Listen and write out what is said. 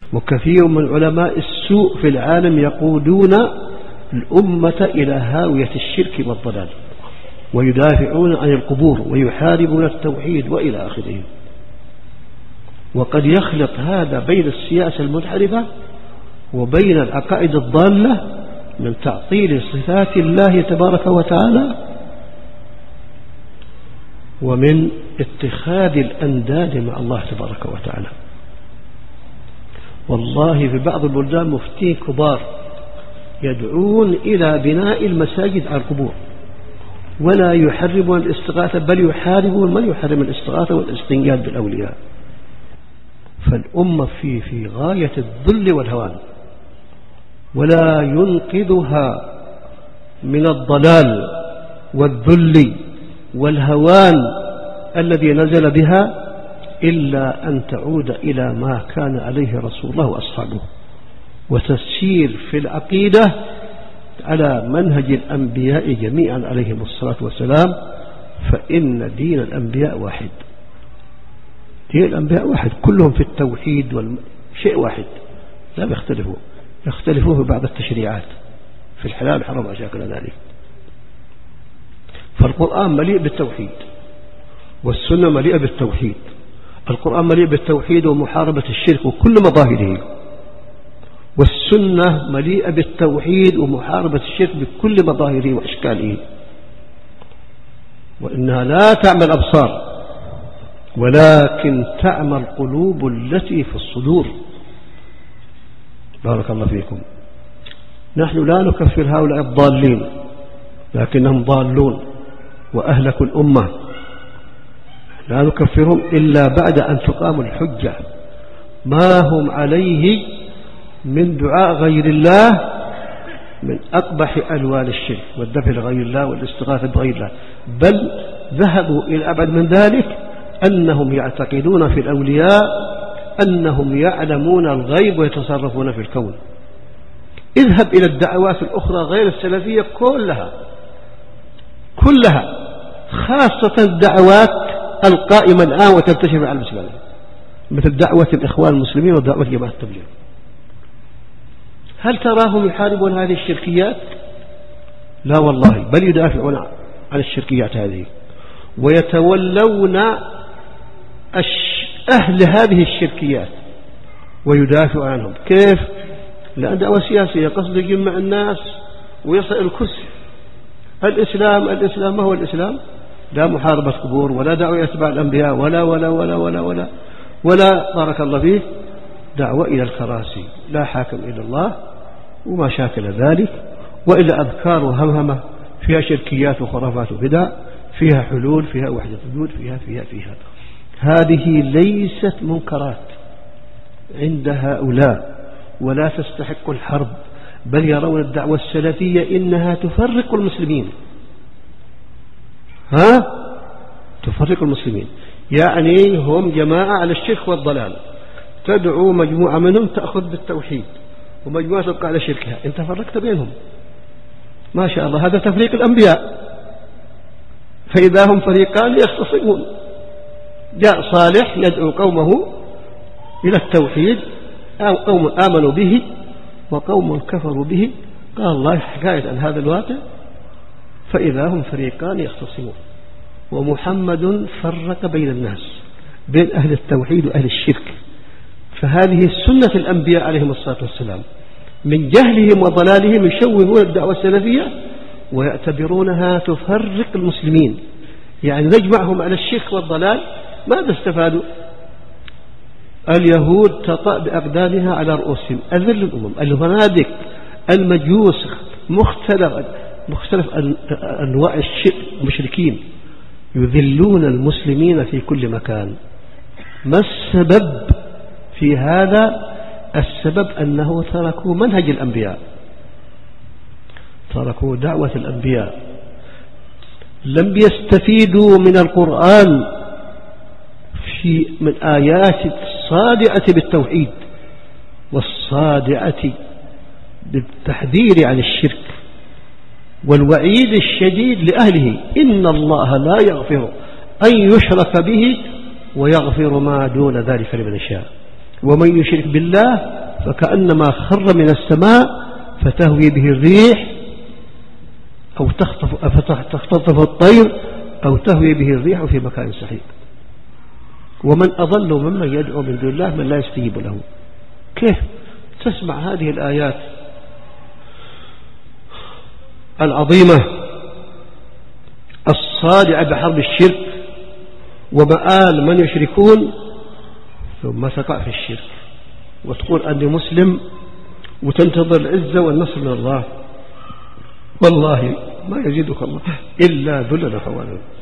وكثير من علماء السوء في العالم يقودون الأمة إلى هاوية الشرك والضلال، ويدافعون عن القبور ويحاربون التوحيد وإلى آخره. وقد يخلط هذا بين السياسة المنحرفة وبين العقائد الضالة من تعطيل صفات الله تبارك وتعالى ومن اتخاذ الأنداد مع الله تبارك وتعالى. والله في بعض البلدان مفتين كبار يدعون إلى بناء المساجد على القبور، ولا يحرمون الاستغاثة، بل يحاربون من يحرم الاستغاثة والاستنجاد بالأولياء. فالأمة في غاية الذل والهوان، ولا ينقذها من الضلال والذل والهوان الذي نزل بها إلا أن تعود إلى ما كان عليه رسول الله وأصحابه، وتسير في العقيدة على منهج الأنبياء جميعا عليهم الصلاة والسلام. فإن دين الأنبياء واحد، دين الأنبياء واحد، كلهم في التوحيد والشيء واحد، لا يختلفوا، يختلفون في بعض التشريعات في الحلال والحرام وشاكل ذلك. فالقرآن مليء بالتوحيد، والسنة مليئة بالتوحيد. القرآن مليء بالتوحيد ومحاربة الشرك وكل مظاهره، والسنة مليئة بالتوحيد ومحاربة الشرك بكل مظاهره وأشكاله. وإنها لا تعمى الأبصار ولكن تعمى القلوب التي في الصدور. بارك الله فيكم. نحن لا نكفر هؤلاء الضالين، لكنهم ضالون وأهلكوا الأمة. لا نكفرهم إلا بعد أن تقام الحجة. ما هم عليه من دعاء غير الله من أقبح ألوان الشرك والذبح لغير الله والاستغاثة بغير الله، بل ذهبوا إلى أبعد من ذلك، أنهم يعتقدون في الأولياء أنهم يعلمون الغيب ويتصرفون في الكون. اذهب إلى الدعوات الأخرى غير السلفية كلها خاصة الدعوات القائمة الآن وتنتشر على المسلمين، مثل دعوة الإخوان المسلمين ودعوة جماعة التبليغ. هل تراهم يحاربون هذه الشركيات؟ لا والله، بل يدافعون عن الشركيات هذه ويتولون أهل هذه الشركيات ويدافع عنهم. كيف؟ لأن دعوة سياسية، قصد يجمع الناس ويصل الكرسي. الإسلام ما هو الإسلام؟ لا محاربة قبور ولا دعوة أتباع الأنبياء ولا ولا ولا ولا ولا ولا بارك الله فيه دعوة إلى الكراسي، لا حاكم إلى الله وما شاكل ذلك، وإلا أذكار وهمهمة فيها شركيات وخرافات وبدع، فيها حلول، فيها وحدة وجود، فيها. هذه ليست منكرات عند هؤلاء ولا تستحق الحرب، بل يرون الدعوة السلفية إنها تفرق المسلمين. تفرق المسلمين، يعني هم جماعة على الشرك والضلال، تدعو مجموعة منهم تأخذ بالتوحيد ومجموعة تبقى على شركها، انت فرقت بينهم. ما شاء الله، هذا تفريق الأنبياء. فإذا هم فريقان يختصمون، جاء صالح يدعو قومه إلى التوحيد، أو قوم آمنوا به وقوم كفروا به، قال الله حكاية عن هذا الواقع، فإذا هم فريقان يختصمون. ومحمد فرق بين الناس، بين أهل التوحيد وأهل الشرك. فهذه سنة الأنبياء عليهم الصلاة والسلام، من جهلهم وضلالهم يشوهون الدعوة السلفية ويعتبرونها تفرق المسلمين، يعني نجمعهم على الشرك والضلال. ماذا استفادوا؟ اليهود تطأ بأقدامها على رؤوسهم، أذل الأمم، الهنادك، المجوس، مختلف أنواع المشركين يذلون المسلمين في كل مكان. ما السبب في هذا؟ السبب أنه تركوا منهج الأنبياء، تركوا دعوة الأنبياء، لم يستفيدوا من القرآن من آيات الصادعة بالتوحيد والصادعة بالتحذير عن الشرك والوعيد الشديد لأهله. إن الله لا يغفر أن يشرك به ويغفر ما دون ذلك لمن يشاء، ومن يشرك بالله فكأنما خر من السماء فتهوي به الريح أو تختطف الطير أو تهوي به الريح في مكان سحيق. ومن أضل ممن يدعو من دون الله من لا يستجيب له. كيف تسمع هذه الآيات العظيمة الصادعة بحرب الشرك ومآل من يشركون، ثم تقع في الشرك وتقول أني مسلم وتنتظر العزة والنصر من الله؟ والله ما يزيدك الله إلا ذلا وهوانا.